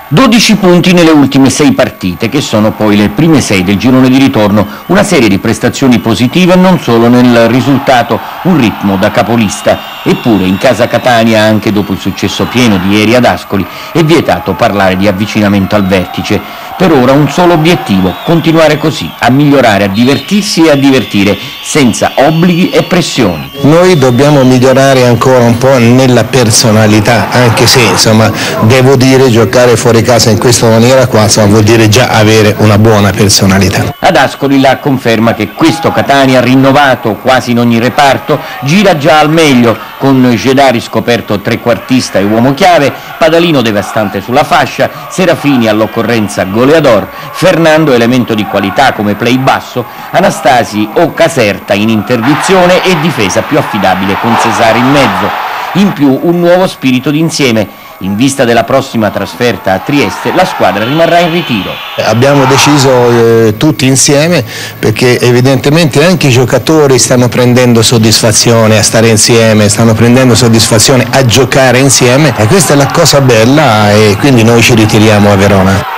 12 punti nelle ultime 6 partite, che sono poi le prime 6 del girone di ritorno, una serie di prestazioni positive non solo nel risultato, un ritmo da capolista. Eppure in casa Catania, anche dopo il successo pieno di ieri ad Ascoli, è vietato parlare di avvicinamento al vertice. Per ora un solo obiettivo: continuare così, a migliorare, a divertirsi e a divertire, senza obblighi e pressioni. Noi dobbiamo migliorare ancora un po' nella personalità, anche se insomma devo dire giocare fuori casa in questa maniera qua vuol dire già avere una buona personalità. Ad Ascoli la conferma che questo Catania, rinnovato quasi in ogni reparto, gira già al meglio, con Gedari scoperto trequartista e uomo chiave, Padalino devastante sulla fascia, Serafini all'occorrenza goleador, Fernando elemento di qualità come play basso, Anastasi o Caserta in interdizione e difesa più affidabile con Cesare in mezzo. In più un nuovo spirito d'insieme. In vista della prossima trasferta a Trieste, la squadra rimarrà in ritiro. Abbiamo deciso tutti insieme, perché evidentemente anche i giocatori stanno prendendo soddisfazione a stare insieme, stanno prendendo soddisfazione a giocare insieme, e questa è la cosa bella, e quindi noi ci ritiriamo a Verona.